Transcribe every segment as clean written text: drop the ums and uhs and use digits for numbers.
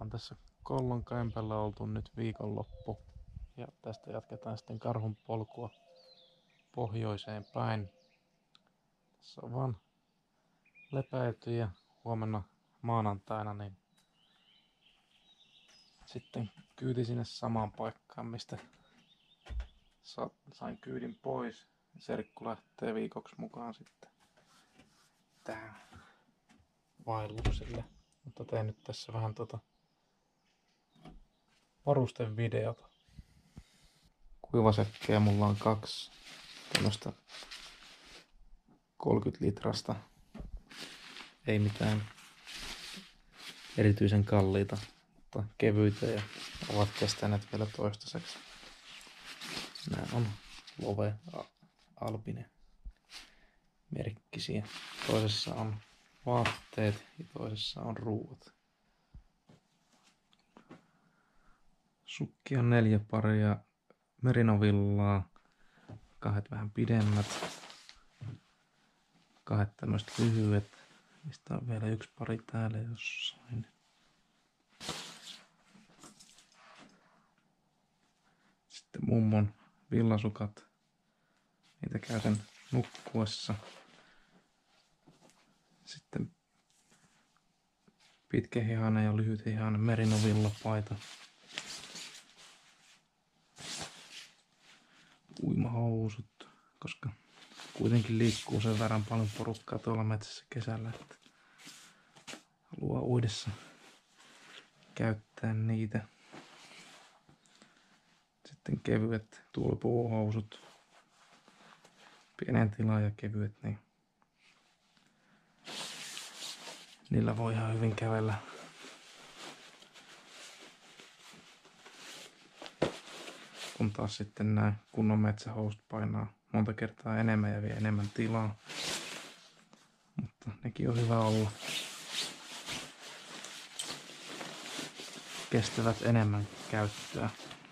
Ollaan tässä Kollon kämpällä oltu nyt viikonloppu ja tästä jatketaan sitten Karhun polkua pohjoiseen päin. Tässä on vaan lepäilty ja huomenna maanantaina niin sitten kyyti sinne samaan paikkaan, mistä sain kyydin pois. Serkku lähtee viikoksi mukaan sitten tähän vaellukselle. Mutta tein nyt tässä vähän varustevideota. Kuivasäkkejä mulla on 2 tämmöstä 30 litrasta. Ei mitään erityisen kalliita, mutta kevyitä ja ovat kestäneet vielä toistaiseksi. Nämä on Love Alpine merkkisiä. Toisessa on vaatteet ja toisessa on ruuat. Sukkia 4 paria, merinovillaa, 2 vähän pidemmät, 2 tämmöiset lyhyet, mistä on vielä 1 pari täällä jossain. Sitten mummon villasukat, niitä käytän nukkuessa. Sitten pitkähihainen ja lyhythihainen merinovillapaita. Uimahousut, koska kuitenkin liikkuu sen verran paljon porukkaa tuolla metsässä kesällä, että haluaa uidessa käyttää niitä. Sitten kevyet tuulipuuhousut, pienen tilan ja kevyet, niin niillä voi ihan hyvin kävellä. Kun taas sitten nämä kunnon metsähousut painaa monta kertaa enemmän ja vie enemmän tilaa. Mutta nekin on hyvä olla. Kestävät enemmän käyttöä.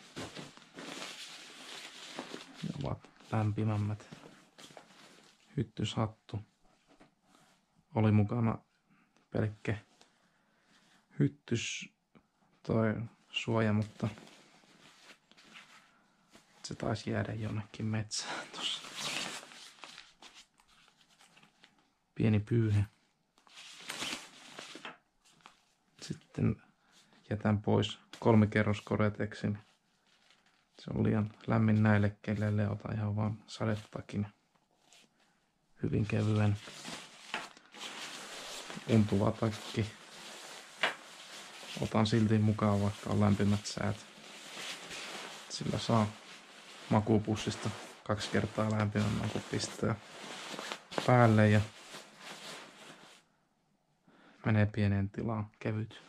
Ne ovat lämpimämmät. Hyttyshattu. Oli mukana pelkkä hyttys toi suoja, mutta se taisi jäädä jonnekin metsään tossa. Pieni pyyhe. Sitten jätän pois 3 kerros Gore-Texin. Se on liian lämmin näille keleille. Otan ihan vaan sadetakin. Hyvin kevyen. Untuva takki. Otan silti mukaan, vaikka on lämpimät säät. Sillä saa makuupussista 2 kertaa lämpimämmän, kun pistää päälle ja menee pieneen tilaan kevyt.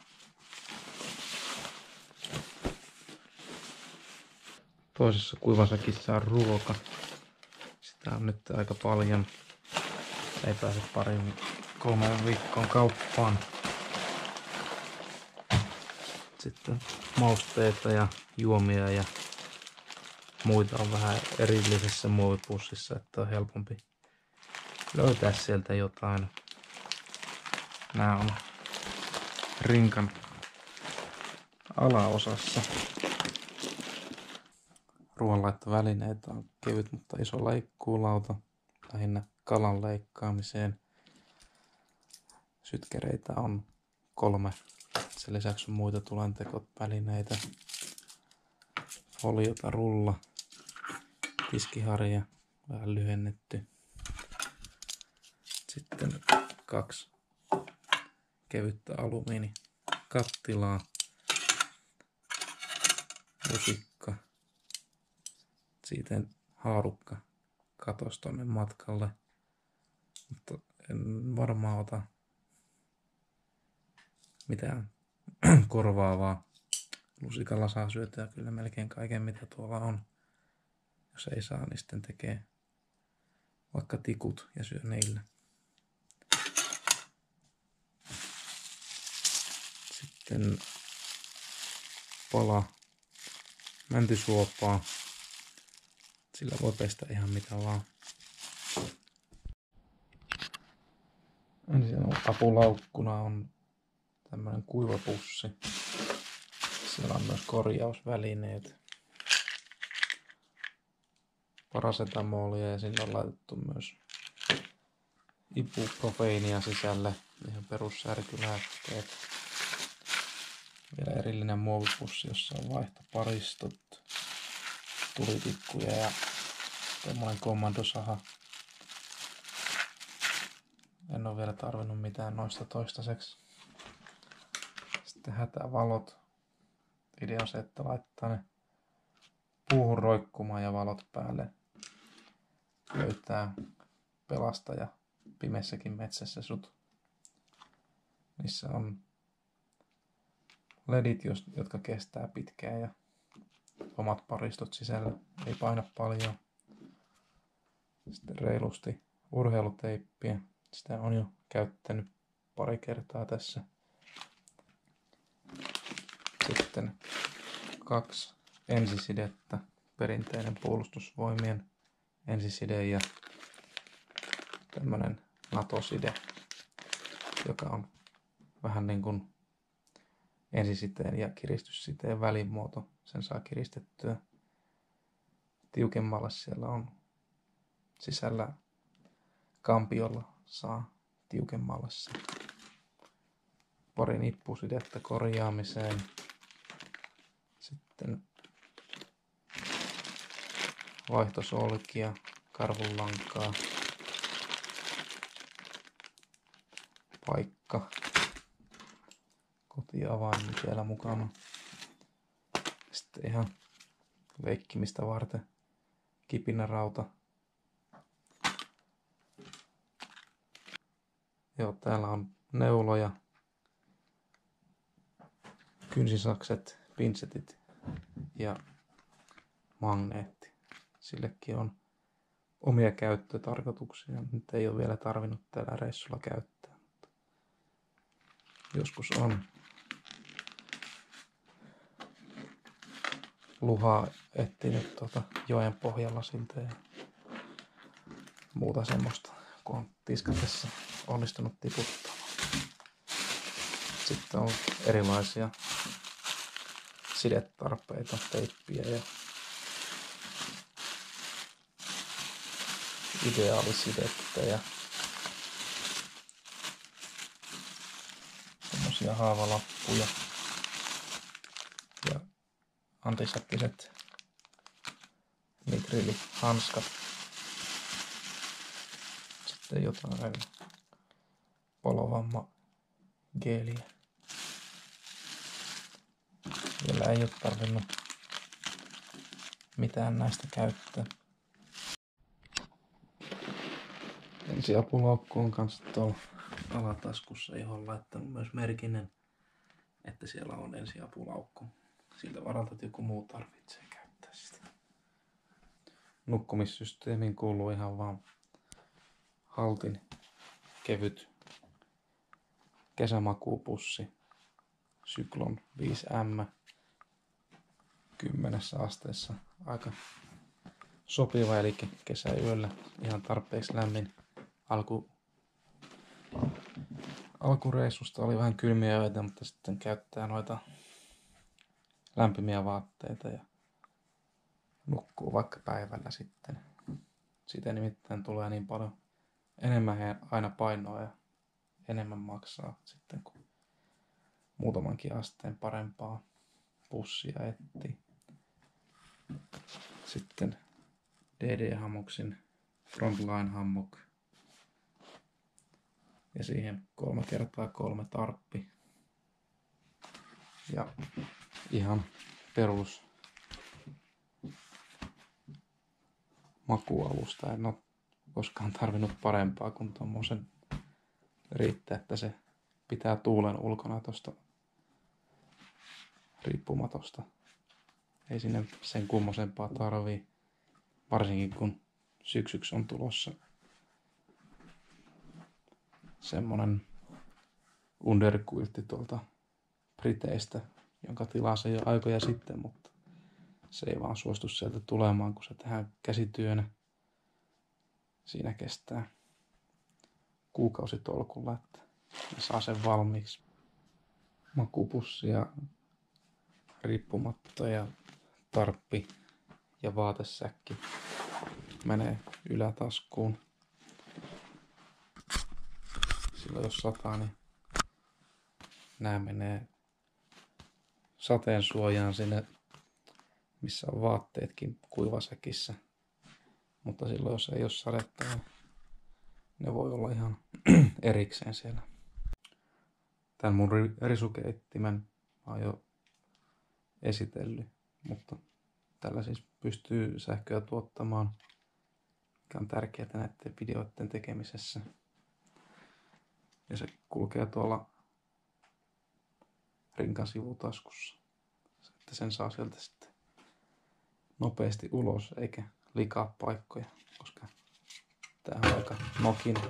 Toisessa kuivasäkissä on ruoka. Sitä on nyt aika paljon. Ei pääse 3 viikkoon kauppaan. Sitten mausteita ja juomia ja muita on vähän erillisessä muovipussissa, että on helpompi löytää sieltä jotain. Nämä on rinkan alaosassa. Ruoanlaittovälineitä on kevyt, mutta iso leikkuulauta, lähinnä kalan leikkaamiseen. Sytkereitä on 3. Sen lisäksi on muita tulentekovälineitä. Foliota, rulla, tiskiharja, vähän lyhennetty. Sitten 2 kevyttä alumiinikattilaa, lusikka, siitä haarukka katos tonne matkalle, mutta en varmaan ota mitään korvaavaa. Lusikalla saa syötyä kyllä melkein kaiken, mitä tuolla on. Jos ei saa, niin sitten tekee vaikka tikut ja syö niillä. Sitten pala mäntysuopaa. Sillä voi pestä ihan mitä vaan. Ensin apulaukkuna on tämmönen kuivapussi. Siellä on myös korjausvälineet. Parasetamolia ja sinne on laitettu myös ibuprofeenia sisälle. Ihan perussärkylääkkeet. Vielä erillinen muovipussi, jossa on vaihtoparistot, tulitikkuja ja tommonen kommandosaha. En ole vielä tarvinnut mitään noista toistaiseksi. Sitten hätävalot. Idea on se, että laittaa ne puuhun roikkumaan ja valot päälle. Löytää pelastaja pimeässäkin metsässä sut. Niissä on ledit, jotka kestää pitkään ja omat paristot sisällä. Ei paina paljon. Sitten reilusti urheiluteippiä. Sitä on jo käyttänyt pari kertaa tässä. Sitten 2 ensisidettä. Perinteinen puolustusvoimien ensiside ja tämmönen NATO-side, joka on vähän niin kuin ensisiteen ja kiristyssiteen välimuoto. Sen saa kiristettyä tiukemmalle. Siellä on sisällä kampiolla saa tiukemmalle se. Pari nippusidettä korjaamiseen. Sitten vaihtosolkia, karvunlankaa, paikka, kotiavain siellä mukana. Sitten ihan leikkimistä varten kipinärauta. Joo, täällä on neuloja, kynsisakset, pinsetit ja magneetti. Sillekin on omia käyttötarkoituksia. Nyt ei ole vielä tarvinnut tällä reissulla käyttää. Joskus on luhaa etsinyt joen pohjalla siltä ja muuta semmoista, kun on tiskatessa onnistunut tiputtamaan. Sitten on erilaisia sidetarpeita, teippiä ja ideaalisidettä ja semmosia haavalappuja ja antiseptiset nitriilihanskat. Sitten jotain palovamma geeliä. Vielä ei ole tarvinnut mitään näistä käyttää. Ensiapulaukku on kanssa tuolla alataskussa, johon on laittanut myös merkinnän, että siellä on ensiapulaukku. Siltä varalta, että joku muu tarvitsee käyttää sitä. Nukkumissysteemiin kuuluu ihan vaan Haltin kevyt kesämakuupussi Cyclone 5M 10 asteessa. Aika sopiva, eli kesäyöllä ihan tarpeeksi lämmin. Alkureissusta oli vähän kylmiä öitä, mutta sitten käyttää noita lämpimiä vaatteita ja nukkuu vaikka päivällä sitten. Siitä nimittäin tulee niin paljon enemmän aina painoa ja enemmän maksaa sitten, kun muutamankin asteen parempaa pussia etsii. Sitten DD-hammoksin Frontline Hammock. Ja siihen 3x3 tarppi. Ja ihan perus makualusta. En ole koskaan tarvinnut parempaa kuin tommosen. Riittää, että se pitää tuulen ulkona tosta riippumatosta. Ei sinne sen kummosempaa tarvii. Varsinkin kun syksyksi on tulossa semmonen underquiltti tuolta Briteistä, jonka tilasin jo aikoja sitten, mutta se ei vaan suostu sieltä tulemaan, kun se tehdään käsityönä. Siinä kestää kuukausitolkulla, että saa sen valmiiksi. Makupussi ja riippumatto ja tarppi ja vaatesäkki menee ylätaskuun. Silloin jos sataa, niin nämä menee sateen suojaan sinne, missä on vaatteetkin kuivasäkissä. Mutta silloin jos ei ole sadetta, niin ne voi olla ihan erikseen siellä. Tämän mun risukeittimen mä oon jo esitellyt, mutta tällä siis pystyy sähköä tuottamaan, mikä on tärkeää näiden videoiden tekemisessä. Ja se kulkee tuolla rinkan sivutaskussa, että sen saa sieltä sitten nopeasti ulos eikä likaa paikkoja, koska tää on aika nokinen.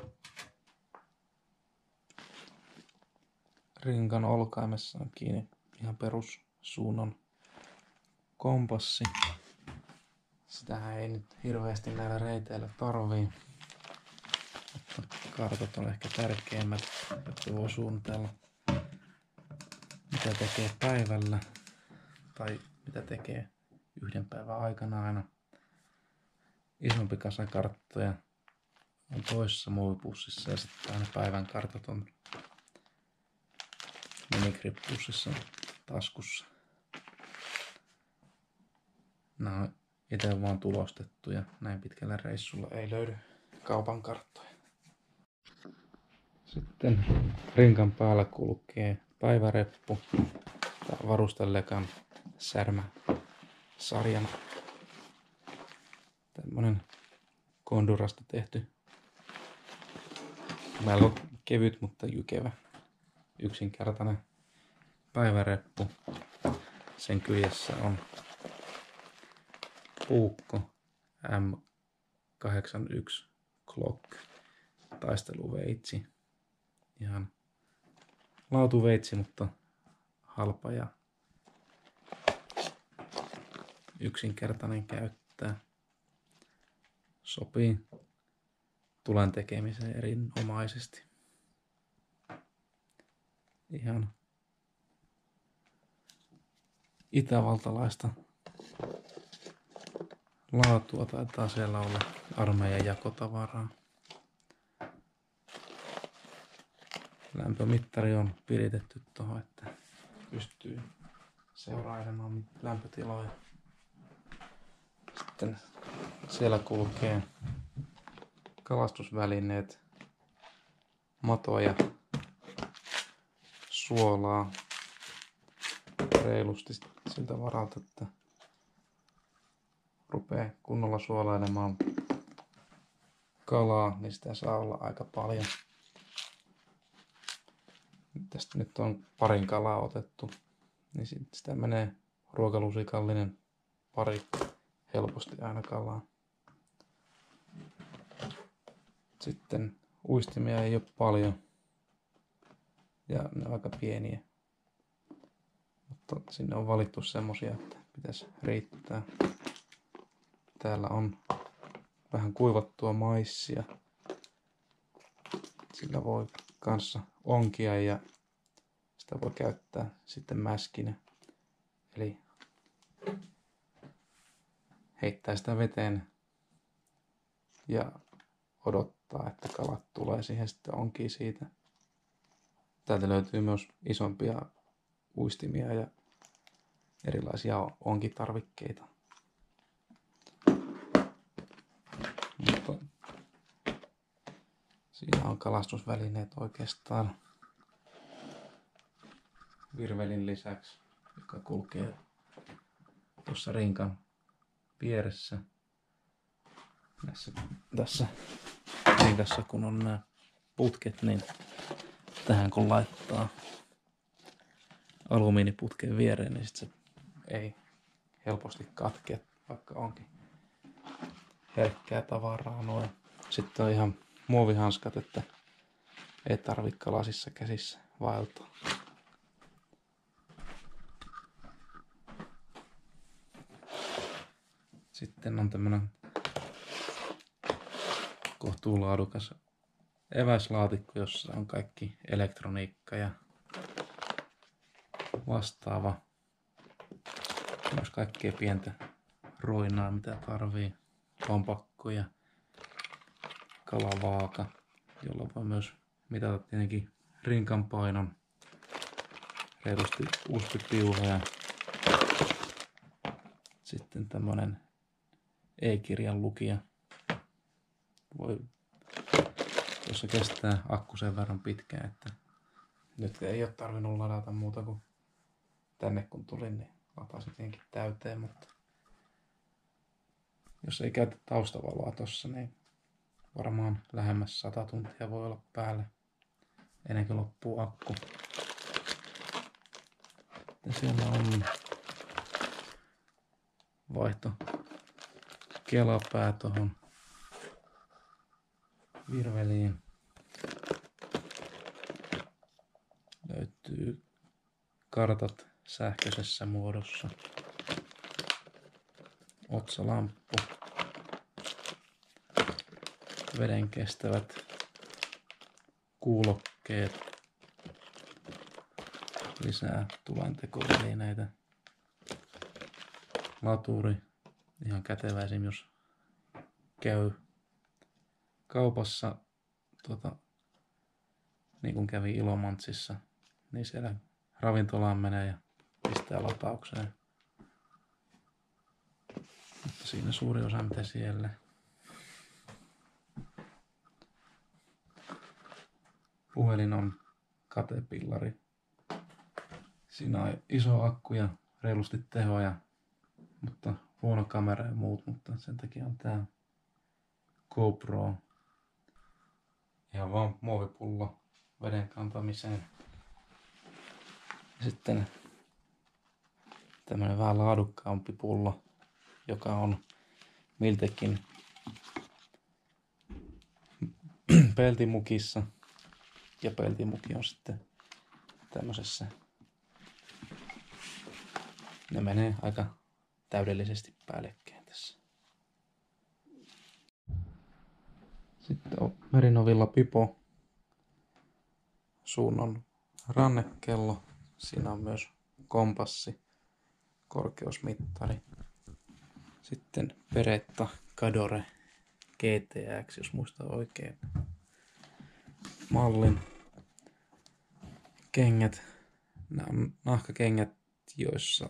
Rinkan olkaimessa on kiinni ihan perussuunnan kompassi. Sitähän ei nyt hirveästi näillä reiteillä tarvii, mutta kartat on ehkä tärkeimmät, jotta voi suunnitella, mitä tekee päivällä tai mitä tekee yhden päivän aikana aina. Isompi kasa karttoja on toisessa muovipussissa ja sitten aina päivän kartat on minigrip-pussissa taskussa. Nämä on itse vaan tulostettu ja näin pitkällä reissulla ei löydy kaupan karttoja. Sitten rinkan päällä kulkee päiväreppu. Tämä on Varustelekan Särmä-sarjan tämmönen kondurasta tehty. Melko kevyt, mutta jykevä. Yksinkertainen päiväreppu. Sen kyljessä on puukko M81 Glock taisteluveitsi. Ihan laatuveitsi, mutta halpa ja yksinkertainen käyttää. Sopii tulen tekemiseen erinomaisesti. Ihan itävaltalaista laatua taitaa siellä olla armeijan jakotavaraa. Lämpömittari on piritetty tuohon, että pystyy seurailemaan lämpötiloja. Sitten siellä kulkee kalastusvälineet, matoja, suolaa reilusti siltä varalta, että rupeaa kunnolla suolailemaan kalaa, niin sitä saa olla aika paljon. Tästä nyt on parin kalaa otettu, niin sitä menee ruokalusikallinen pari helposti aina kalaa. Sitten uistimia ei ole paljon ja ne on aika pieniä, mutta sinne on valittu semmosia, että pitäisi riittää. Täällä on vähän kuivattua maissia. Sillä voi kanssa onkia ja sitä voi käyttää sitten mäskinä. Eli heittää sitä veteen ja odottaa, että kalat tulee siihen, sitten onkii siitä. Täältä löytyy myös isompia uistimia ja erilaisia onkitarvikkeita. Mutta siinä on kalastusvälineet oikeastaan virvelin lisäksi, joka kulkee tuossa rinkan vieressä. Tässä rinkassa kun on nämä putket, niin tähän kun laittaa alumiiniputken viereen, niin sit se ei helposti katkea, vaikka onkin herkkää tavaraa noin. Sitten on ihan muovihanskat, että ei tarvitse kalasissa käsissä vaeltaa. Sitten on tämmönen kohtuulaadukas eväslaatikko, jossa on kaikki elektroniikka ja vastaava. Myös kaikkea pientä roinaa mitä tarvii. Lompakko ja kalavaaka, jolla voi myös mitata tietenkin rinkan painon. Reilusti uspipiuha ja sitten tämmönen e-kirjan lukija. Tuossa kestää akku sen verran pitkään, että nyt ei ole tarvinnut ladata muuta kuin tänne kun tulin, niin latasin tietenkin täyteen, mutta jos ei käytä taustavaloa tossa, niin varmaan lähemmäs 100 tuntia voi olla päällä ennen kuin loppuu akku. Ja siellä on vaihto kelapää tohon virveliin. Löytyy kartat sähköisessä muodossa. Otsalamppu. Veden kestävät kuulokkeet. Lisää tulentekovälineitä. Laturi. Ihan kätevä esim. Jos käy kaupassa niin kuin kävi Ilomantsissa, niin siellä ravintolaan menee ja pistää lataukseen. Mutta siinä suuri osa mitä siellä. Puhelin on katepillari. Siinä on iso akku ja reilusti tehoja, mutta huono kamera ja muut, mutta sen takia on tää GoPro. Ihan vaan muovipullo veden kantamiseen. Sitten tämmönen vähän laadukkaampi pullo, joka on miltekin peltimukissa. Ja peltimuki on sitten tämmöisessä. Ne menee aika täydellisesti päällekkäin tässä. Sitten on Merinovilla pipo. Suunnon rannekello. Siinä on myös kompassi, korkeusmittari. Sitten Beretta Cadore GTX, jos muistaa oikein mallin. Kengät. Nämä on nahkakengät, joissa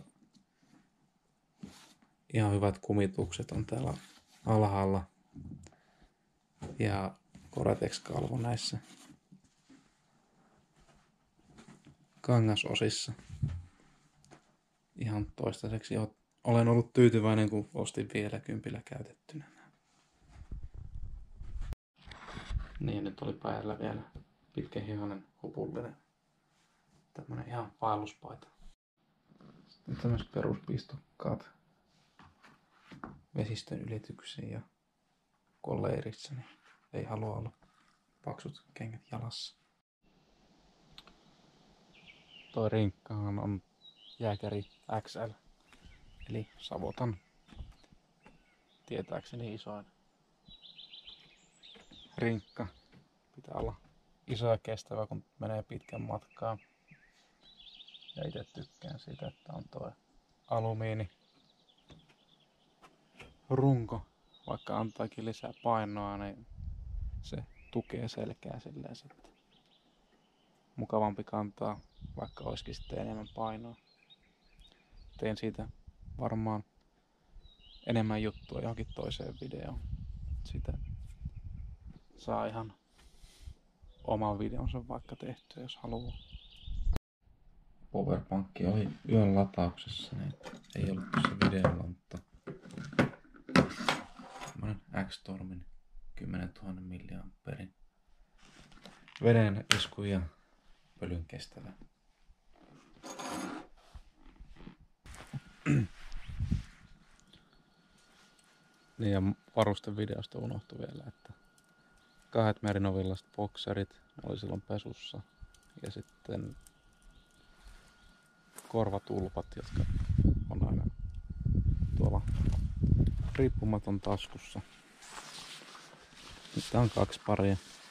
ihan hyvät kumitukset on täällä alhaalla. Ja Gore-Tex-kalvo näissä kangasosissa. Ihan toistaiseksi olen ollut tyytyväinen, kun ostin vielä 10 käytettynä. Niin, nyt oli päällä vielä pitkähihainen hupullinen. Tämmönen ihan vaelluspaita. Sitten tämmöiset peruspistokkaat vesistön ylityksiin ja kolleirissa, niin ei halua olla paksut kengät jalassa. Toi rinkkahan on Jääkäri XL, eli Savotan tietääkseni isoin rinkka. Pitää olla iso ja kestävä, kun menee pitkän matkaa. Ja itse tykkään siitä, että on tuo alumiini runko. Vaikka antaakin lisää painoa, niin se tukee selkää silleen sitten. Mukavampi kantaa, vaikka olisikin sitten enemmän painoa. Teen siitä varmaan enemmän juttua johonkin toiseen videoon. Siitä saa ihan oman videonsa vaikka tehtyä, jos haluaa. Powerpankki oli yön latauksessa, niin ei ollut tuossa videolla, mutta tämmönen X-Stormin 10 000 mAh veden isku ja pölyn kestävä. Niin ja varustevideosta unohtui vielä, että 2 Merinovillaiset bokserit oli silloin pesussa ja sitten korvatulpat, jotka on aina tuolla riippumaton taskussa. Nyt on 2 paria.